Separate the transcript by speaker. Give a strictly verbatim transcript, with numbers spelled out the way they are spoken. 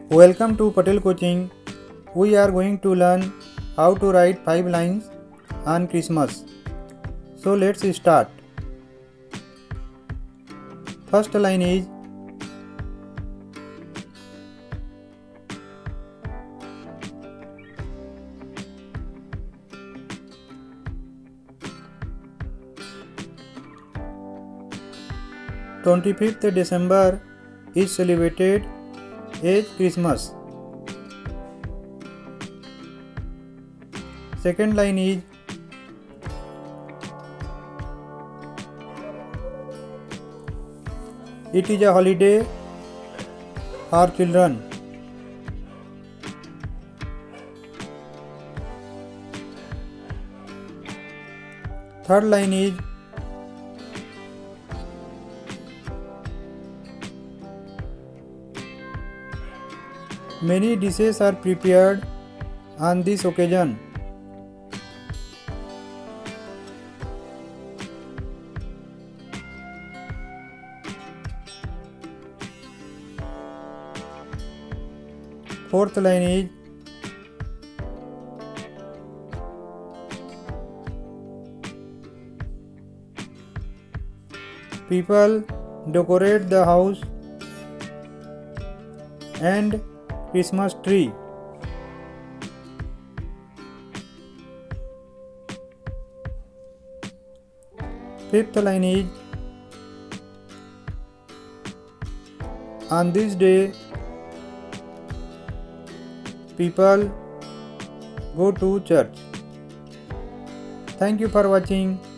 Speaker 1: Welcome to Patel Coaching. We are going to learn how to write five lines on Christmas. So let's start. First line is twenty-fifth December is celebrated as Christmas. Second line is it is a holiday for children. Third line is many dishes are prepared on this occasion. Fourth line is people decorate the house and Christmas tree. Fifth line is on this day people go to church. Thank you for watching.